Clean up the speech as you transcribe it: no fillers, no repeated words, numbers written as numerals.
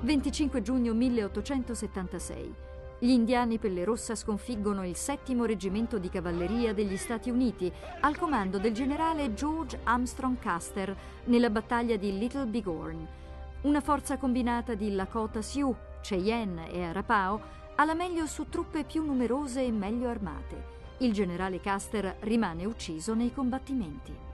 25 giugno 1876. Gli indiani Pelle Rossa sconfiggono il 7° reggimento di cavalleria degli Stati Uniti al comando del generale George Armstrong Custer nella battaglia di Little Bighorn. Una forza combinata di Lakota Sioux, Cheyenne e Arapaho ha la meglio su truppe più numerose e meglio armate. Il generale Custer rimane ucciso nei combattimenti.